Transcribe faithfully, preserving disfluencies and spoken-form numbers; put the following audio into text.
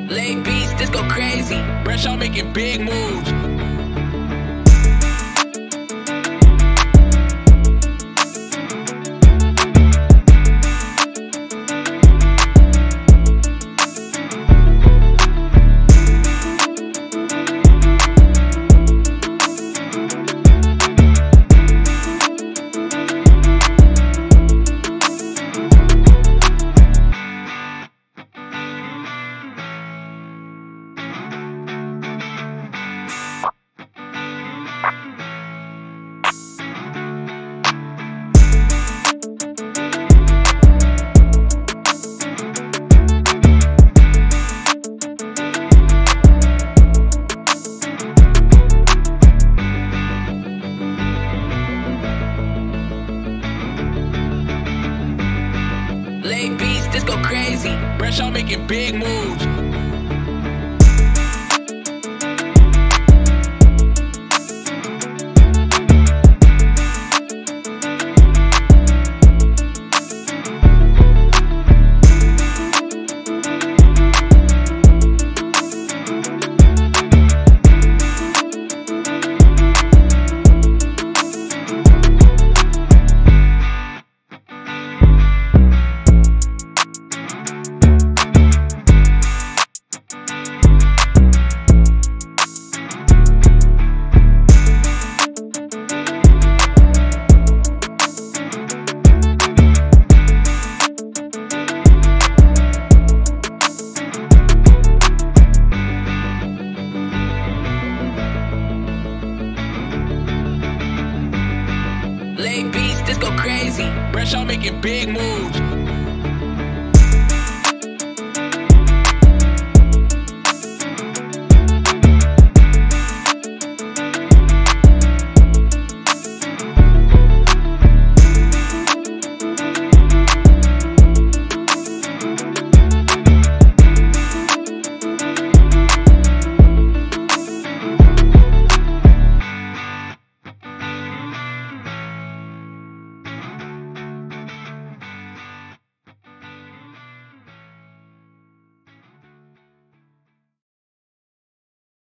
Late beats, this go crazy. Fresh out making big moves. Late beats, this go crazy. Fresh out making big moves. Late beats, this go crazy. Fresh out making big moves.